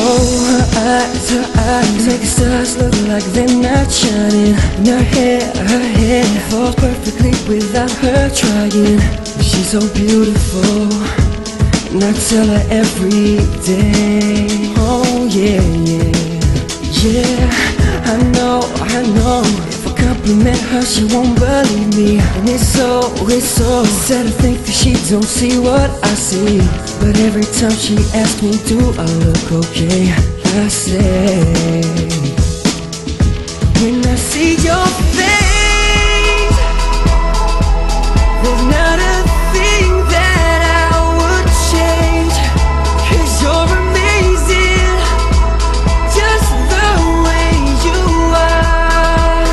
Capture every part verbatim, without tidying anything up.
her eyes, her eyes make the stars look like they're not shining. And her hair, her hair falls perfectly without her trying. She's so beautiful, and I tell her every day. Oh yeah, yeah, yeah. I know, I know. If I compliment her, she won't believe me. And it's so, it's so sad to think that she don't see what I see. But every time she asks me, do I look okay? I say, when I see your face, there's not a thing that I would change. 'Cause you're amazing, just the way you are.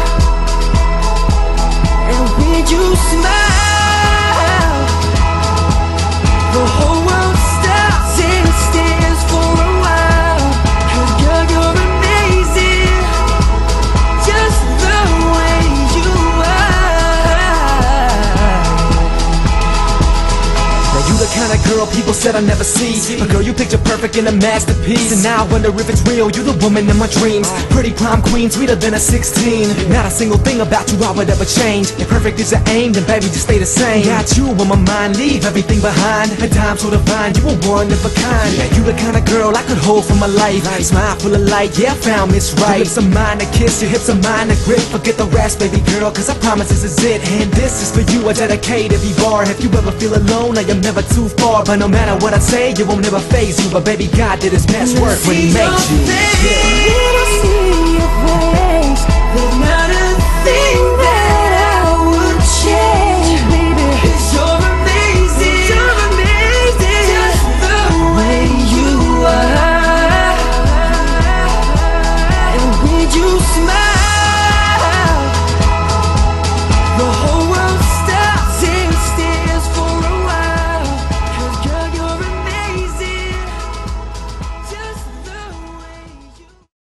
And when you smile, the whole world stops and stands for a while. 'Cause girl, you're amazing, just the way you are. Now you the kind of girl people said I'd never see. A girl you picture perfect in a masterpiece. And now I wonder if it's real, you're the woman in my dreams. Pretty prom queen, sweeter than a sixteen. Not a single thing about you I would ever change. If perfect is your aim, then baby just stay the same. Got you on my mind, leave everything behind. A dime so divine, you were one of a kind. Yeah, you the kind of girl I could hold for my life. Smile full of light, yeah I found this right. Your lips are mine to kiss, your hips are mine to grip. Forget the rest baby girl, 'cause I promise this is it. And this is for you, I dedicate every bar. If you ever feel alone, I am never too far. But no matter what I say, it won't never faze you. But baby God did his best work when he made you. When I see your face, there's not